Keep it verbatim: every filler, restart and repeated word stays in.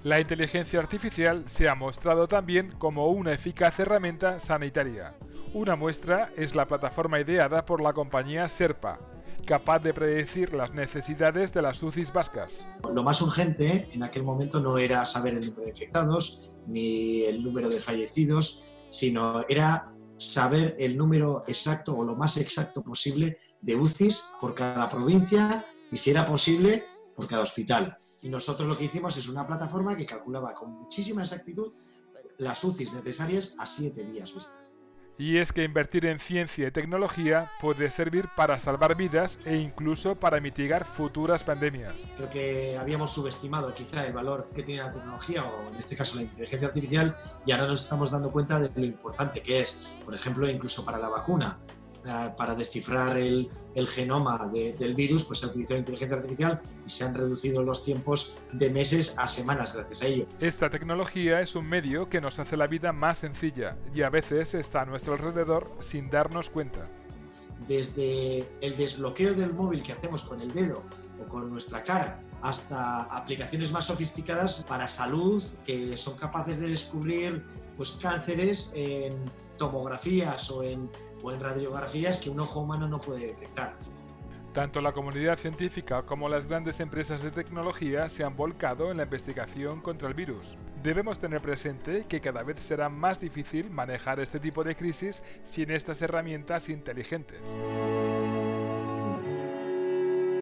La inteligencia artificial se ha mostrado también como una eficaz herramienta sanitaria. Una muestra es la plataforma ideada por la compañía Sherpa, capaz de predecir las necesidades de las U C Is vascas. Lo más urgente en aquel momento no era saber el número de infectados ni el número de fallecidos, sino era saber el número exacto o lo más exacto posible de U C Is por cada provincia y, si era posible, por cada hospital. Y nosotros lo que hicimos es una plataforma que calculaba con muchísima exactitud las U C Is necesarias a siete días vista. Y es que invertir en ciencia y tecnología puede servir para salvar vidas e incluso para mitigar futuras pandemias. Creo que habíamos subestimado quizá el valor que tiene la tecnología, o en este caso la inteligencia artificial, y ahora nos estamos dando cuenta de lo importante que es. Por ejemplo, incluso para la vacuna, para descifrar el, el genoma de, del virus, pues se ha utilizado la inteligencia artificial y se han reducido los tiempos de meses a semanas gracias a ello. Esta tecnología es un medio que nos hace la vida más sencilla y a veces está a nuestro alrededor sin darnos cuenta. Desde el desbloqueo del móvil que hacemos con el dedo o con nuestra cara, hasta aplicaciones más sofisticadas para salud, que son capaces de descubrir pues, cánceres en tomografías o en, o en radiografías que un ojo humano no puede detectar. Tanto la comunidad científica como las grandes empresas de tecnología se han volcado en la investigación contra el virus. Debemos tener presente que cada vez será más difícil manejar este tipo de crisis sin estas herramientas inteligentes.